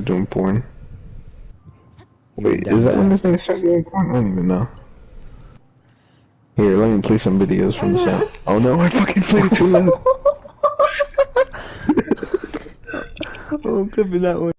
start doing porn. Wait, Down is that when bad. this thing start doing porn? I don't even know. Here, let me play some videos from the site. Oh no, I fucking played it too loud. Oh, I'm clipping that one.